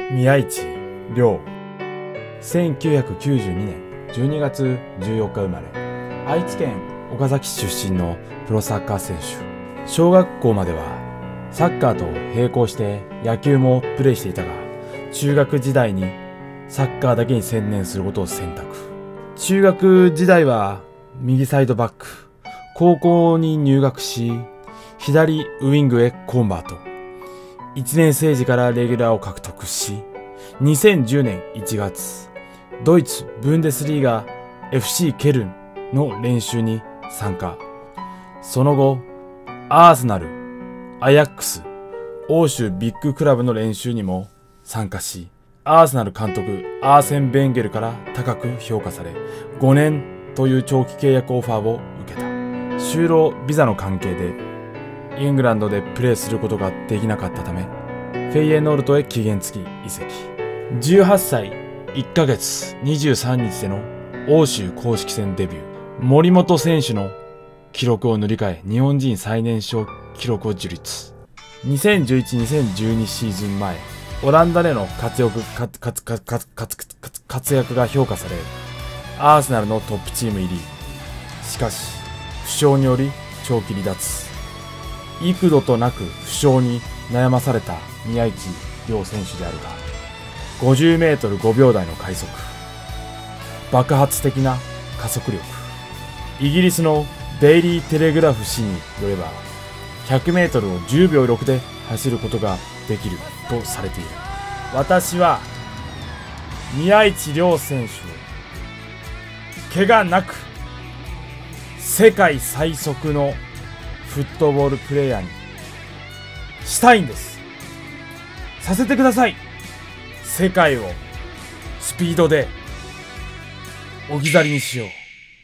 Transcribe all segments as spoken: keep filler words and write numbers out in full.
宮市亮、せんきゅうひゃくきゅうじゅうにねんじゅうにがつじゅうよっか生まれ、愛知県岡崎市出身のプロサッカー選手。小学校まではサッカーと並行して野球もプレーしていたが、中学時代にサッカーだけに専念することを選択。中学時代は右サイドバック、高校に入学し左ウイングへコンバート。いちねん生時からレギュラーを獲得し、にせんじゅうねんいちがつ、ドイツブンデスリーガ エフシー ケルンの練習に参加。その後、アーセナル、アヤックス、欧州ビッグクラブの練習にも参加し、アーセナル監督アーセン・ベンゲルから高く評価され、ごねんという長期契約オファーを受けた。就労ビザの関係でイングランドでプレーすることができなかったため、フェイエノルトへ期限付き移籍。じゅうはっさいいっかげつにじゅうさんにちでの欧州公式戦デビュー。森本選手の記録を塗り替え、日本人最年少記録を樹立。にせんじゅういち、にせんじゅうに シーズン前、オランダでの活躍、活、活、活、活、活、活躍が評価され、アーセナルのトップチーム入り。しかし、負傷により長期離脱。幾度となく負傷に悩まされた宮市亮選手であるが、ごじゅうメートルごびょうだいの快速、爆発的な加速力。イギリスのデイリーテレグラフ紙によれば、ひゃくメートルをじゅうびょうろくで走ることができるとされている。私は宮市亮選手を怪我なく世界最速のフットボールプレイヤーにしたいんです。させてください。世界をスピードで置き去りにしよう。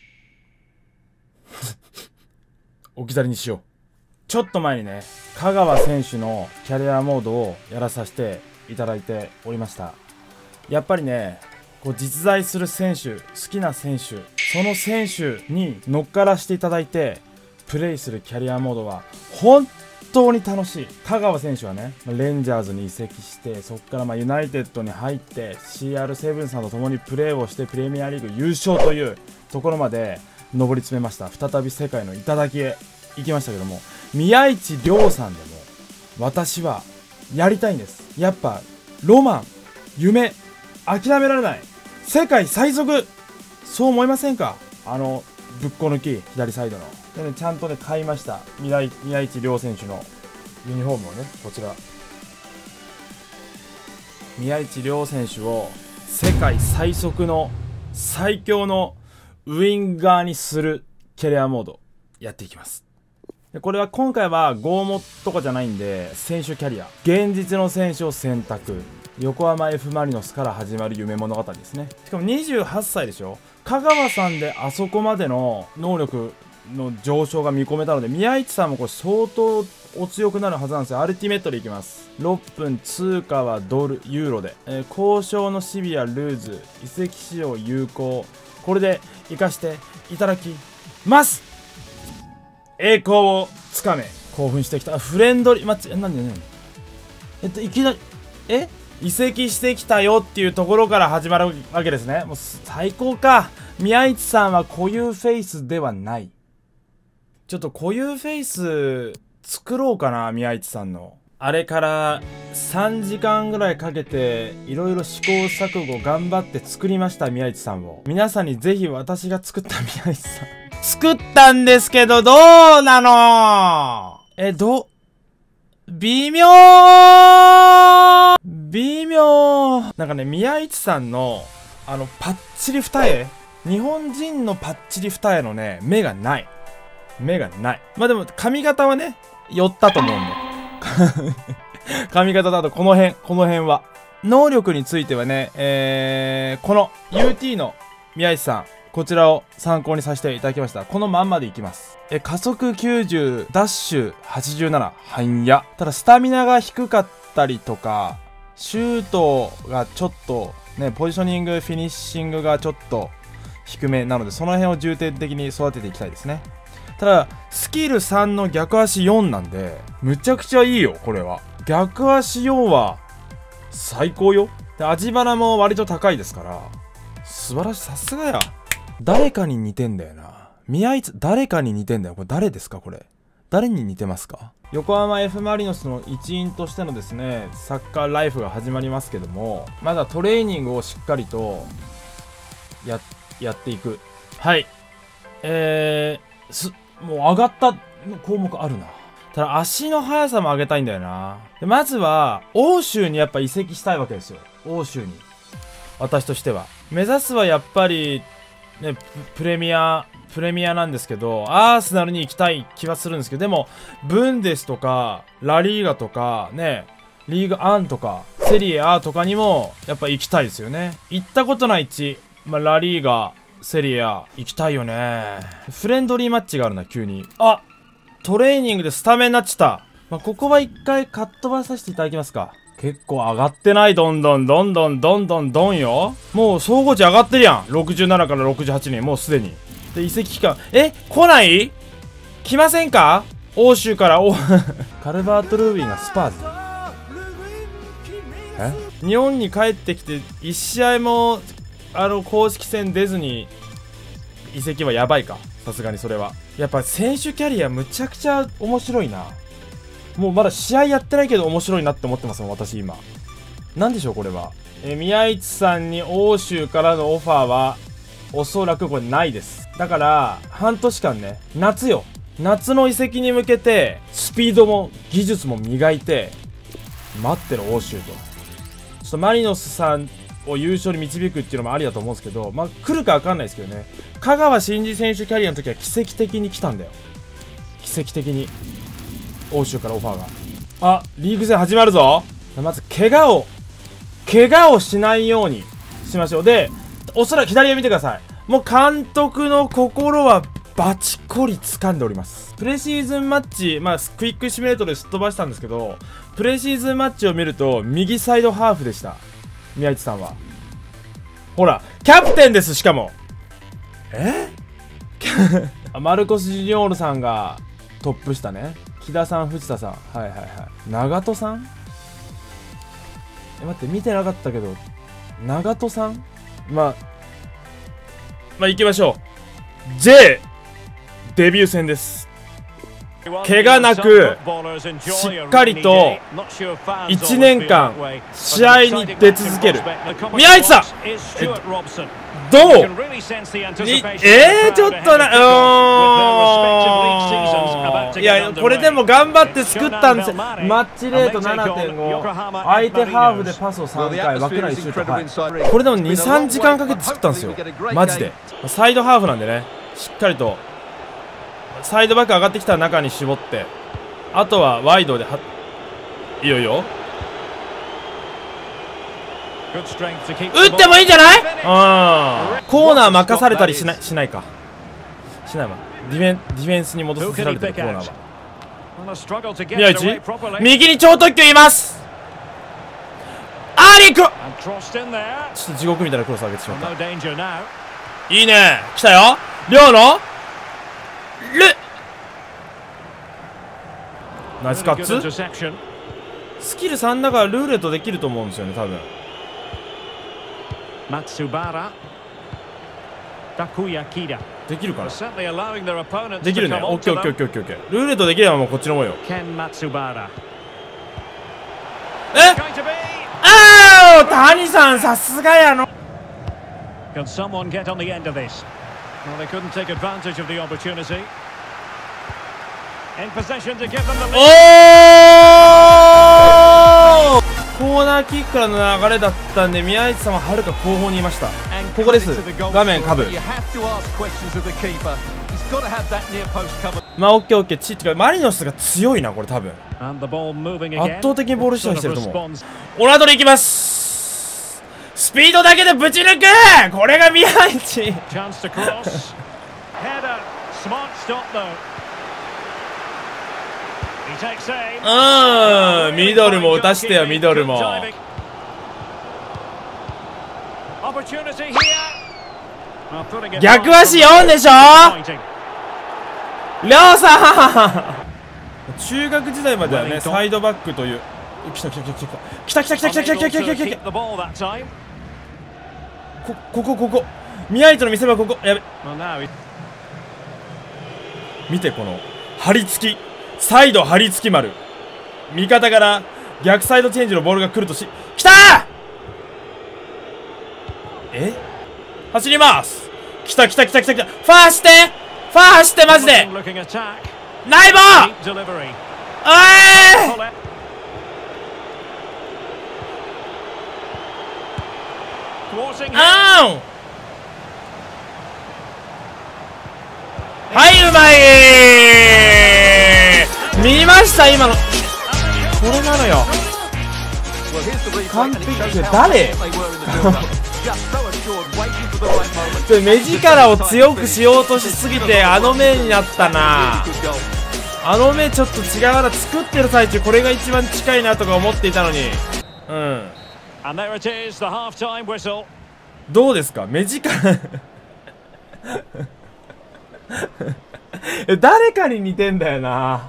置き去りにしよう。ちょっと前にね、香川選手のキャリアモードをやらさせていただいておりました。やっぱりね、こう実在する選手、好きな選手、その選手に乗っからしていただいてプレイするキャリアモードは本当に楽しい。香川選手はね、レンジャーズに移籍して、そこからまあユナイテッドに入って シーアールセブン さんと共にプレーをしてプレミアリーグ優勝というところまで上り詰めました。再び世界の頂へ行きましたけども、宮市亮さんでも私はやりたいんです。やっぱロマン、夢、諦められない、世界最速、そう思いませんか？あのぶっこ抜き左サイドので、ね、ちゃんとね買いました。宮市亮選手のユニフォームをね、こちら宮市亮選手を世界最速の最強のウインガーにするキャリアモードやっていきます。でこれは今回はゴーモとかじゃないんで、選手キャリア、現実の選手を選択、横浜 F マリノスから始まる夢物語ですね。しかもにじゅうはっさいでしょ。香川さんであそこまでの能力の上昇が見込めたので、宮市さんもこれ相当お強くなるはずなんですよ。アルティメットでいきます。ろっぷん、通貨はドル、ユーロで、えー、交渉のシビア、ルーズ、移籍市場有効、これで生かしていただきます。栄光をつかめ。興奮してきた。フレンドリー、ま、え、なんでね、えっといきなりえ移籍してきたよっていうところから始まるわけですね。もう最高か。宮市さんは固有フェイスではない。ちょっと固有フェイス作ろうかな。宮市さんのあれからさんじかんぐらいかけていろいろ試行錯誤頑張って作りました。宮市さんを皆さんにぜひ私が作った宮市さん作ったんですけど、どうなの？え、ど微妙微妙なんかね、宮市さんのあのパッチリ二重、日本人のパッチリ二重のね、目がない目がない。まあでも髪型はね寄ったと思うんで髪型だとこの辺この辺は能力についてはね、えー、この ユーティー の宮市さん、こちらを参考にさせていただきました。このまんまでいきます。え、加速きゅうじゅう、ダッシュはちじゅうなな、半や。ただスタミナが低かったりとか、シュートがちょっとね、ポジショニング、フィニッシングがちょっと低めなので、その辺を重点的に育てていきたいですね。ただスキルさんの逆足よんなんで、むちゃくちゃいいよ。これは逆足よんは最高よ。で、味バナも割と高いですから、素晴らしい。さすがや。誰かに似てんだよな。宮市、誰かに似てんだよ。これ誰ですかこれ。誰に似てますか？横浜 F マリノスの一員としてのですね、サッカーライフが始まりますけども、まだトレーニングをしっかりとや、やっていく。はい。えー、す、もう上がった項目あるな。ただ足の速さも上げたいんだよな。でまずは、欧州にやっぱ移籍したいわけですよ。欧州に。私としては。目指すはやっぱり、ね、プレミア、プレミアなんですけど、アーセナルに行きたい気はするんですけど、でも、ブンデスとか、ラリーガとか、ね、リーグワンとか、セリエ A とかにも、やっぱ行きたいですよね。行ったことない地、まあ、ラリーガ、セリエ A、行きたいよね。フレンドリーマッチがあるな、急に。あ、トレーニングでスタメンになっちゃった。まあ、ここは一回カットバーさせていただきますか。結構上がってない？どんどんどんどんどんどんどんよ。もう総合値上がってるやん。ろくじゅうななからろくじゅうはちにん、もうすでに。で、移籍期間、え来ない？来ませんか？欧州から、おカルバート・ルービーがスパーズ。え日本に帰ってきて、いち試合も、あの、公式戦出ずに、移籍はやばいか。さすがにそれは。やっぱ選手キャリアむちゃくちゃ面白いな。もうまだ試合やってないけど面白いなって思ってますもん、私今。なんでしょう、これは。え、宮市さんに欧州からのオファーは、おそらくこれないです。だから、半年間ね、夏よ。夏の移籍に向けて、スピードも技術も磨いて、待ってる欧州と。ちょっとマリノスさんを優勝に導くっていうのもありだと思うんですけど、まあ、来るかわかんないですけどね。香川真司選手キャリアの時は奇跡的に来たんだよ。奇跡的に。欧州からオファーが。あ、リーグ戦始まるぞ。まず、怪我を、怪我をしないようにしましょう。で、おそらく左を見てください。もう監督の心はバチコリ掴んでおります。プレシーズンマッチ、まあ、クイックシミュレートですっ飛ばしたんですけど、プレシーズンマッチを見ると、右サイドハーフでした。宮市さんは。ほら、キャプテンです、しかも。えマルコス・ジュニオールさんがトップ下ね。木田さん、藤田さん。はいはいはい。長門さんえ、待って、見てなかったけど、長門さんまあ、まあ行きましょう。J、デビュー戦です。怪我なく、しっかりと、いちねんかん、試合に出続ける。宮市さんどうえー、ちょっとな、うーん。いや、これでも頑張って作ったんですよ。マッチレート ななてんご。相手ハーフでパスをさんかい、枠内シュート。はい。これでもに、さんじかんかけて作ったんですよ。マジで。サイドハーフなんでね、しっかりと。サイドバック上がってきたら中に絞って、あとはワイドでは、いいよいいよ。打ってもいいんじゃない？うん。コーナー任されたりしない、しないか。しないわ。ディフェン、ディフェンスに戻させられてるコーナーは。宮市右に超特急います。アーリークちょっと地獄みたいなクロス上げてしまった。いいね。来たよ。亮のルナイスカッツ。スキルさんだからルーレットできると思うんですよね、多分。できるかな。できるね。オッケーオッケーオッケーオッケーオッケー。ルーレットできればもうこっちのもんよ。えああ谷さんさすがやの。おーコーナーキックからの流れだったんで宮市さんははるか後方にいました。ここです。画面カブ。まあオッケーオッケー。チッチマリノスが強いなこれ多分。圧倒的にボール支配してると思う。オラドリ行きます。スピードだけでぶち抜く。これが宮市。うん、ミドルも打たしてよ、ミドルも。逆足よんでしょりょうさん中学時代まではね、サイドバックという来た来た来た来た来た来た来た来た来た来た来た来た来た。こここここ宮市の見せ場ここ。やべ、見てこの張り付きサイド張り付き丸、味方から逆サイドチェンジのボールが来るとし、来たー。え、走ります。来た来た来た来た来た。ファーして、ファー走ってマジで。ナイボー、おいあーん、はい、うまいー。見ました今の、これなのよ完璧。誰目力を強くしようとしすぎてあの目になったな。あの目ちょっと違うな。作ってる最中これが一番近いなとか思っていたのに。うん、どうですか目力誰かに似てんだよな。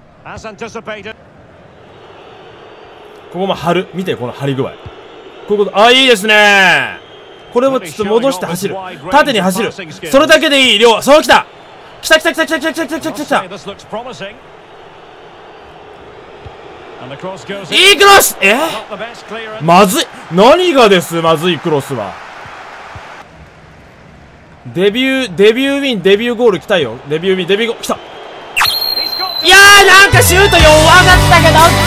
ここも張る、見てこの張り具合。こういうこと、あ、いいですね。これもちょっと戻して走る、縦に走る、それだけでいい。量、そう来た来た来た来た来た来た来た来た来た来た。いいクロス。えー、まずい。何がです、まずいクロスは。デビューデビューウィン、デビューゴール来たよ。デビューウィン、デビューゴール来た。いやー、なんかシュート弱かったけど、オッケ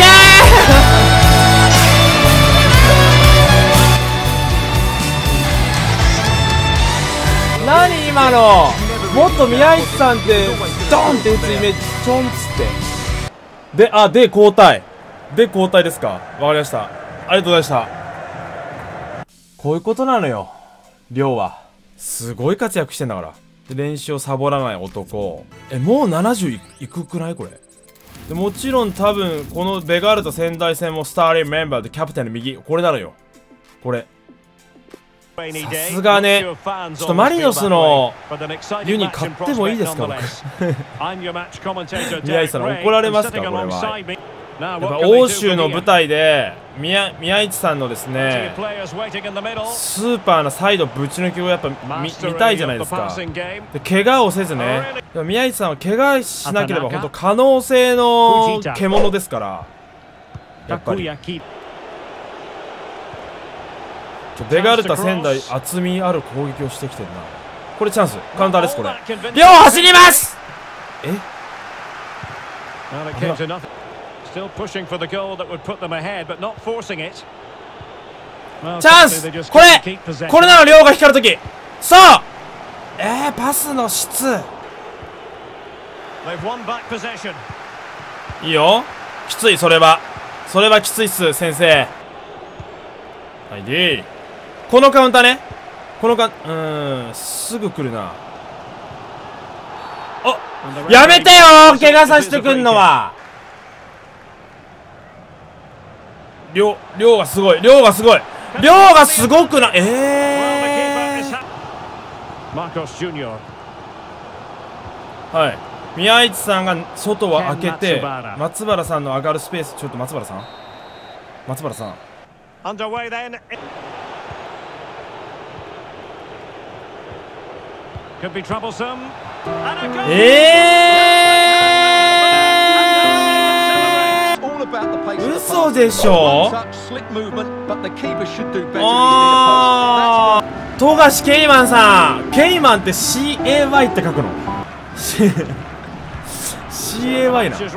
ー何今の。もっと宮市さんってドンって打つイメージ、ちょんっつってで、あ、で交代で交代ですか。わかりました、ありがとうございました。こういうことなのよ、亮は。すごい活躍してんだから。で練習をサボらない男。え、もうななじゅう い, いくくないこれで。もちろん多分このベガルタ仙台戦もスターリングメンバーでキャプテンの右、これなのよ。これさすがね。ちょっとマリノスのユニ買ってもいいですか僕宮市さん怒られますかこれは。やっぱ欧州の舞台で宮宮市さんのですねスーパーなサイドぶち抜きをやっぱ 見, 見たいじゃないですか。で怪我をせずね。宮市さんは怪我しなければ本当可能性の獣ですから。やっぱりベガルタ仙台厚みある攻撃をしてきてるな。これチャンス、カウンターです。これ両走ります。え、チャンス、これこれなの、亮が光るとき。そう、えー、パスの質いいよ。きつい、それはそれはきついっす先生。はい、でこのカウンターね。このカウン、うーん、すぐ来るな。お、やめてよー、怪我させてくんのは。量、量がすごい、量がすごい、量がすごくな、えー、はい、宮市さんが外を開けて松原さんの上がるスペース。ちょっと松原さん松原さんえー、嘘でしょ。あー、富樫ケイマンさん。ケイマンって シーエーワイ って書くのシーエーワイ な。や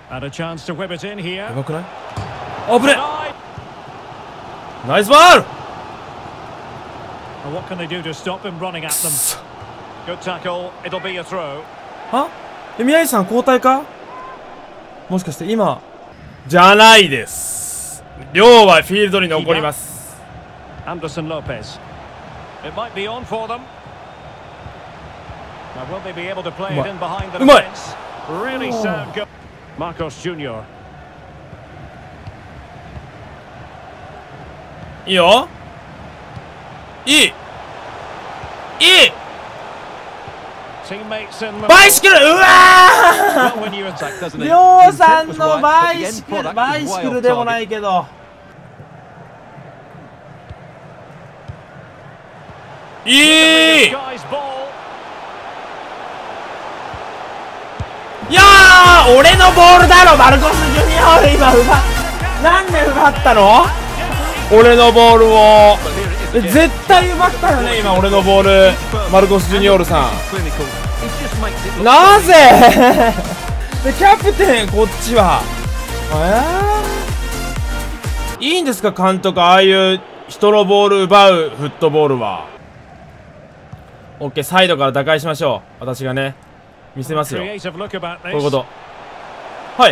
ばくない。あぶね、ナイスボール。はえ、宮市さん交代かもしかして今。じゃないです。亮はフィールドに残ります。アンダーソン・ロペス。うまい。マーコス・ジュニア。いいよ。いいいいバイシクル、うわーりょうさんのバイシクル、バイシクルでもないけど。いい、いやー、俺のボールだろ、マルコス・ジュニオール。今奪っ、なんで奪ったの、俺のボールを。絶対奪ったよね、今俺のボール、マルコス・ジュニオールさん。なぜでキャプテン、こっちはえー、いいんですか監督、ああいう人のボール奪うフットボールは。オッケー、サイドから打開しましょう。私がね見せますよ、こういうこと。はい、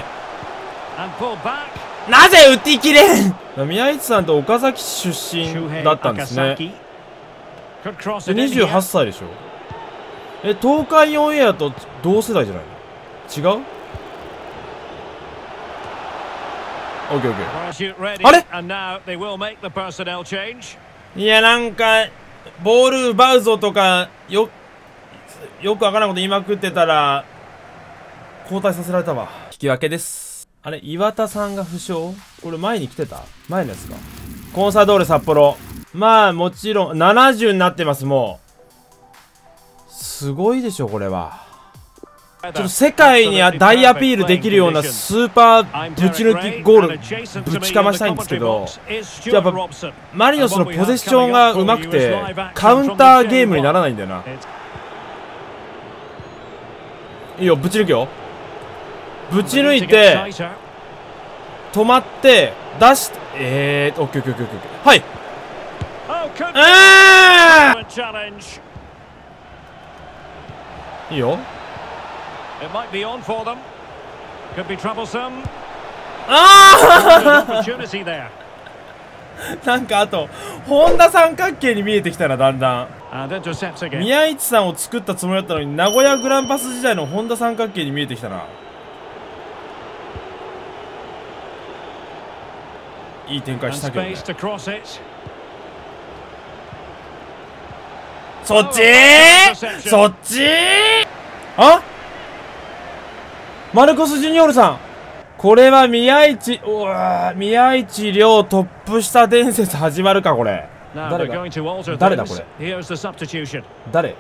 なぜ打ち切れん宮市さんと岡崎出身だったんですね。でにじゅうはっさいでしょ。え、東海オンエアと同世代じゃないの？違う？オッケーオッケー。あれ？いや、なんかボール奪うぞとかよよくわからんこと言いまくってたら交代させられたわ。引き分けです。あれ、岩田さんが負傷？これ前に来てた？前のやつか。コンサドーレ札幌。まあもちろんななじゅうになってます。もうすごいでしょこれは。ちょっと世界に大アピールできるようなスーパーぶち抜きゴールぶちかましたいんですけど、やっぱマリノスのポゼッションがうまくてカウンターゲームにならないんだよな。いいよ、ぶち抜くよ。ぶち抜いて止まって出して、えーとオッケーオッケーオッケーオッケー。はい、あーいいよ。ああなんかあと本田三角形に見えてきたな、だんだん。宮市さんを作ったつもりだったのに名古屋グランパス時代の本田三角形に見えてきたな。いい展開したけどね。そっちーそっちーあ、マルコス・ジュニオールさん、これは宮市、うわー、宮市亮トップ下伝説始まるかこれ。誰が誰だこれ、誰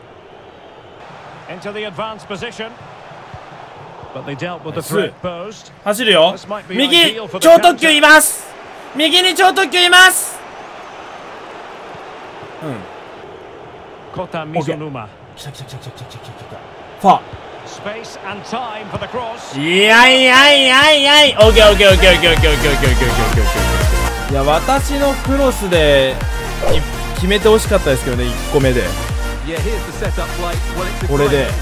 走るよ。右超特急います、右に超特急います。うん、オッケー、来た来た来た来た来た来た来た来た。ファー、いやいやいやいやい、オッケーオッケーオッケーオッケーオッケーオッケーオッケーオッケーオッケーオッケー。いや、私のクロスで決めてほしかったですけどね、いっこめで。これで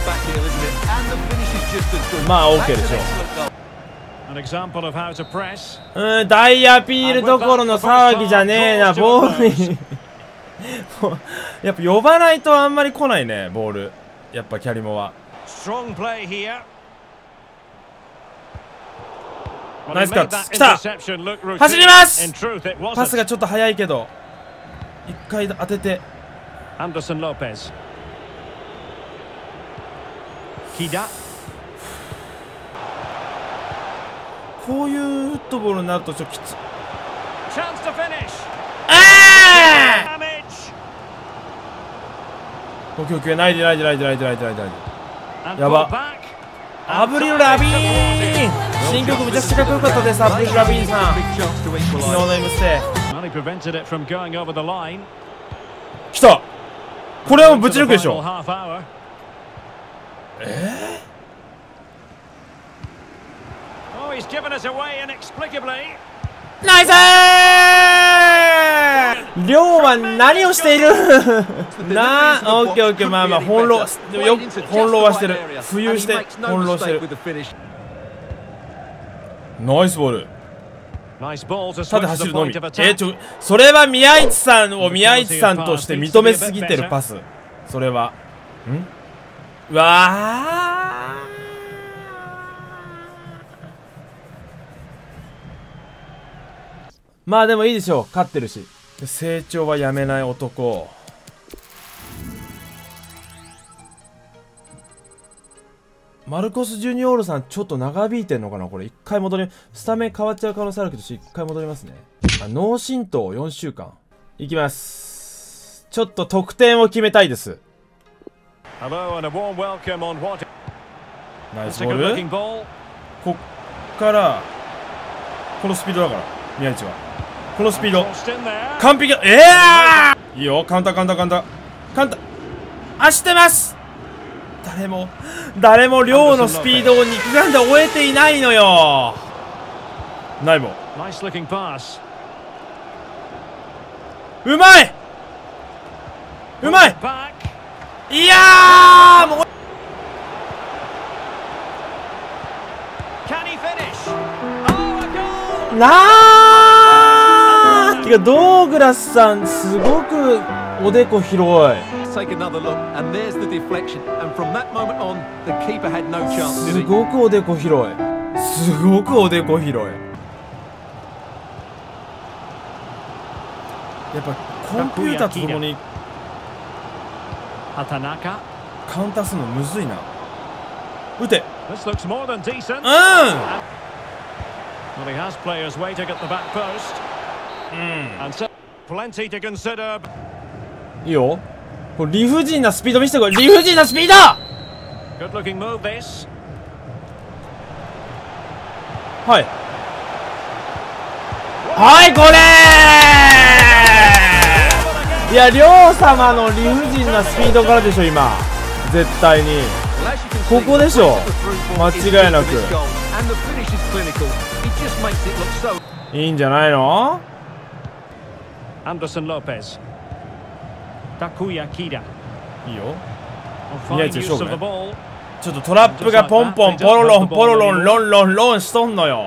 まあ OK でしょう。うん、大アピールどころの騒ぎじゃねえな、ボールにやっぱ呼ばないとあんまり来ないね、ボール。やっぱキャリモはナイスカット、来た、走ります。パスがちょっと速いけど一回当てて、アンダーソン・ロペス、ヒダ。こういうフットボールになるとちょっときつい。ああオッケーオッケー、ないでないでないでないでないでないでないで。やば、アブリル・ラビーン、新曲めちゃくちゃかっこよかったです。アブリル・ラビーンさん、昨日の エムステ来た。これはもうぶち抜くでしょ。えー、ナイスー。りょうは何をしているなあ。オッケーオッケー、まあまあ翻弄よ翻弄はしてる、浮遊して翻弄してる。ナイスボール。縦走るのみ。えちょ、それは宮市さんを宮市さんとして認めすぎてるパス。それはん、うわあ、まあでもいいでしょう、勝ってるし。成長はやめない男。 マルコス・ジュニオールさん、ちょっと長引いてんのかなこれ。一回戻り、スタメン変わっちゃう可能性あるけど、一回戻りますね。あ、脳震盪よんしゅうかん。いきます。ちょっと得点を決めたいです。ナイスボール。こっから、このスピードだから、宮市は。このスピード。完璧だ。ええー、いいよ。カウンター、カウンター、カウンター。カウンター。走ってます。誰も、誰も量のスピードを肉眼で終えていないのよ。ないもん。うまいうまい。いやーもうなーてかドーグラスさんすごくおでこ広い。すごくおでこ広い。すごくおでこ広い。やっぱコンピューターとともにカウンターするのむずいな。打て。うん。いいよ。これ理不尽なスピード見せてこい。理不尽なスピード。はいはいこれー。いや、りょう様の理不尽なスピードからでしょ今。絶対にここでしょ間違いなく。いいんじゃないの。アンダーソン・ロペス、タクヤキダ。いいよ。宮市勝負ね。ちょっとトラップがポンポンポロロンポロロンロンロンロンしとんのよ。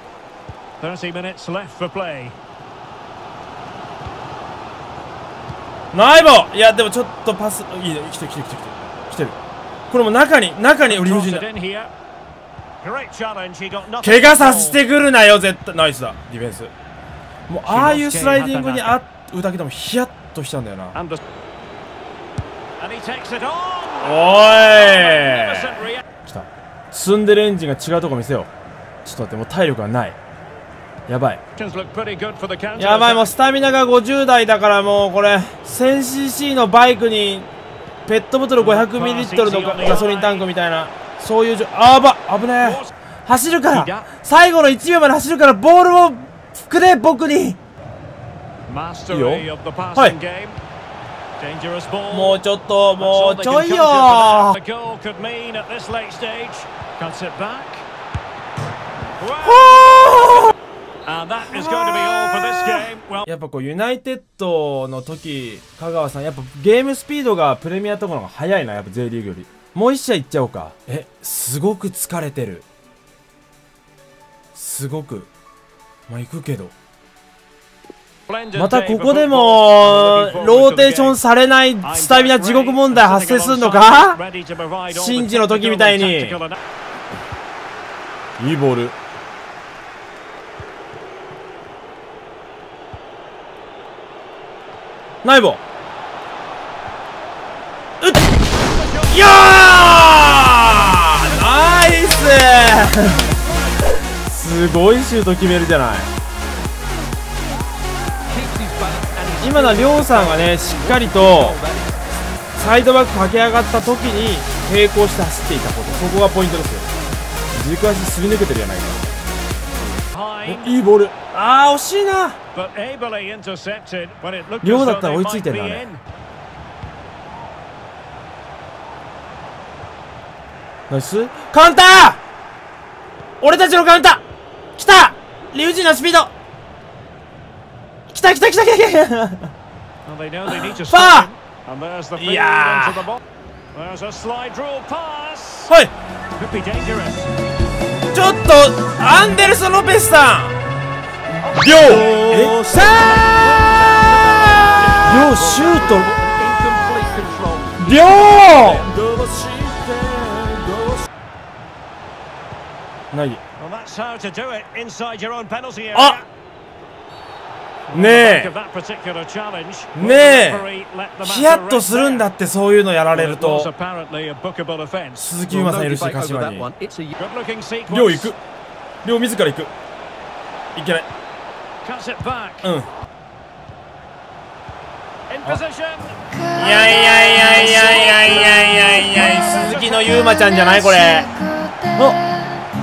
ナイボ。いやでもちょっとパスいいね。来てる来てる来てる来てる。これも中に中に理不尽だ。怪我させてくるなよ絶対。ナイスだディフェンス。もうああいうスライディングにあうだけでもヒヤッとしちゃうんだよな。おい来た。積んでるエンジンが違うとこ見せよう。ちょっと待って、もう体力がない。やばいやばい。もうスタミナがごじゅう代だから、もうこれ せんシーシー のバイクにペットボトル ごひゃくミリリットル のガソリンタンクみたいな、そういうじょあば危ねえ。走るから最後のいちびょうまで走るから、ボールをくれ僕に。いいよ。はい。もうちょっともうちょいよ。やっぱこうユナイテッドの時、香川さんやっぱゲームスピードがプレミアとかの方が速いな。やっぱ J リーグより。もう一試合いっちゃおうか。え、すごく疲れてる。すごく。まあ行くけど。またここでもローテーションされないスタミナ地獄問題発生するのか。シンジの時みたいに。いいボール。ナイボ。うっいやーナイスすごいシュート決めるじゃない。今のはりょうさんがねしっかりとサイドバック駆け上がった時に並行して走っていたこと、そこがポイントですよ。軸足すり抜けてるじゃないか。いいボール。あー惜しいな。りょうだったら追いついてるなね。ナイスカウンター。俺たちのカウンター来た。理不尽なスピード来た来た来た来た来た。ファー。いやーはいちょっとアンデルソン・ロペスさん。りょうえさありょうシュート。りょうない。あねえねえヒヤッとするんだって、そういうのやられると。鈴木優馬さんいるし、鹿島に亮行く、亮自ら行く、いけない、うん、いやいやいやいやいやいやいやいや、鈴木の優馬ちゃんじゃないこれ。お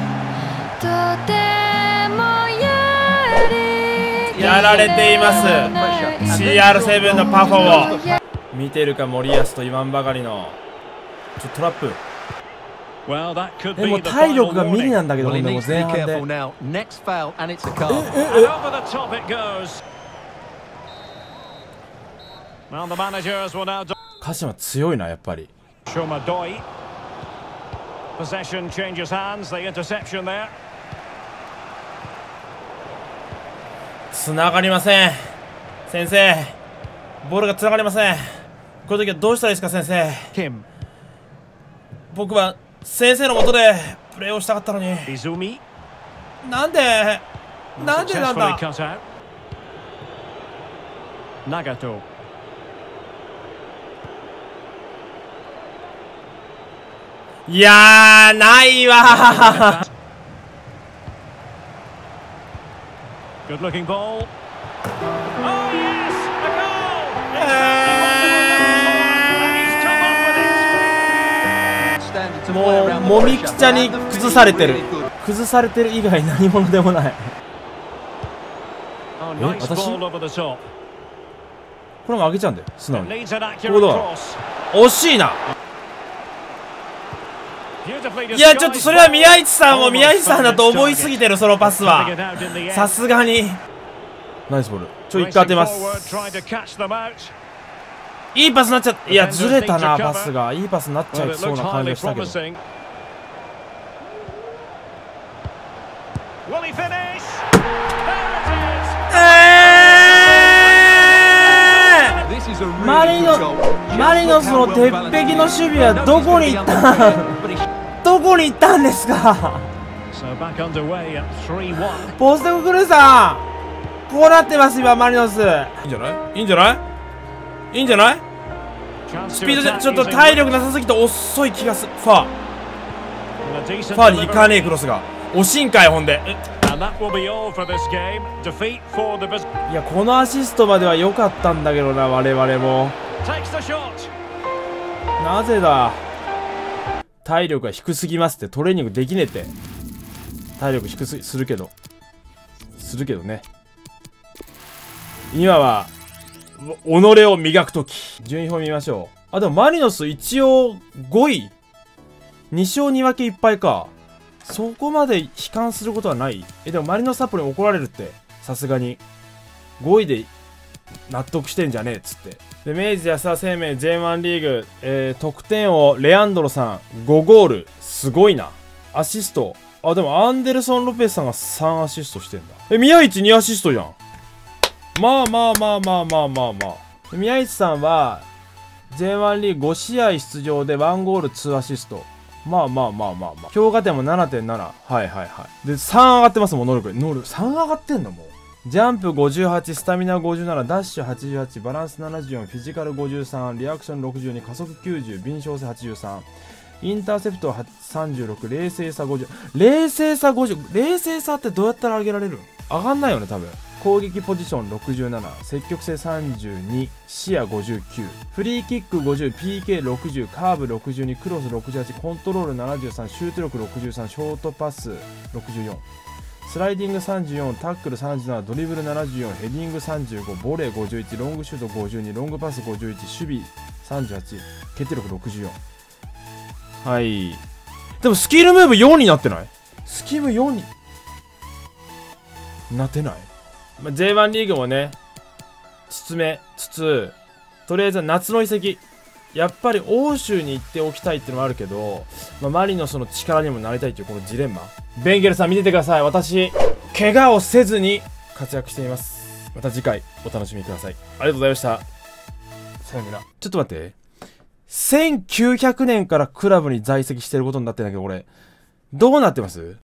やられています。 シーアールセブン のパフォを見てるか森保と言わんばかりのちょっとトラップ。でも体力がミリなんだけど、でも前半で。えええ鹿島強いなやっぱり。つながりません先生、ボールがつながりません。こういう時はどうしたらいいですか先生。僕は先生のもとでプレーをしたかったのに。なんでなんでなんだ。いやーないわー。Good looking ball. Oh yes, a goal. It's come off with it. もうもみくちゃに崩されてる。崩されてる以外何者でもない。え、私？これも上げちゃうんだよ。素直に。ここだ。惜しいな。いやちょっとそれは宮市さんも宮市さんだと思いすぎてる、そのパスはさすがに。ナイスボール。ちょ一回当てます。いいパスになっちゃった。いやずれたな、パスがいいパスになっちゃいそうな感じがしたけど。えー、マリノマリノスの鉄壁の守備はどこに行ったんどこに行ったんですか。ポステコクルーさん、こうなってます今マリノス。いいんじゃないいいんじゃないいいんじゃない。スピードでちょっと体力なさすぎて遅い気がする。ファーファーに行かねえクロスが惜しいんかい。ほんでいやこのアシストまでは良かったんだけどな、我々も。なぜだ。体力が低すぎますって。トレーニングできねえって。体力低すするけどするけどね。今は己を磨くとき。順位表見ましょう。あでもマリノス一応ごい、に勝に分けいっぱいか。そこまで悲観することはない。えでもマリノスサポに怒られるって、さすがにごいで納得してんじゃねえっつって。で明治安田生命 ジェイワン リーグ、えー、得点王レアンドロさんごゴール、すごいな。アシスト、あでもアンデルソン・ロペスさんがさんアシストしてんだ。え宮市にアシストじゃん。まあまあまあまあまあまあまあ。宮市さんは ジェイワン リーグご試合出場でいちゴールにアシスト。まあまあまあまあまあ。評価点も ななてんなな。はいはいはい。でさん上がってますもん、能力。能力さん上がってんのもう。ジャンプごじゅうはち、スタミナごじゅうなな、ダッシュはちじゅうはち、バランスななじゅうよん、フィジカルごじゅうさん、リアクションろくじゅうに、加速きゅうじゅう、敏捷性はちじゅうさん、インターセプトはさんじゅうろく、冷静さごじゅう。冷静さごじゅう。冷静さってどうやったら上げられるん？上がんないよね多分。攻撃ポジションろくじゅうなな、積極性さんじゅうに、視野ごじゅうきゅう、フリーキックごじゅう、ピーケーろくじゅう、カーブろくじゅうに、クロスろくじゅうはち、コントロールななじゅうさん、シュート力ろくじゅうさん、ショートパスろくじゅうよん、スライディングさんじゅうよん、タックルさんじゅうなな、ドリブルななじゅうよん、ヘディングさんじゅうご、ボレーごじゅういち、ロングシュートごじゅうに、ロングパスごじゅういち、守備さんじゅうはち、決定力ろくじゅうよん。はい。でもスキルムーブよんになってない？スキルよんになってない？まあ、ジェイワン リーグもね、包めつつ、とりあえず夏の移籍、やっぱり欧州に行っておきたいっていうのもあるけど、まあ、マリノスの力にもなりたいというこのジレンマ。ベンゲルさん見ててください。私、怪我をせずに活躍しています。また次回お楽しみください。ありがとうございました。さよなら。ちょっと待って。せんきゅうひゃくねんからクラブに在籍してることになってんだけど、俺、どうなってます？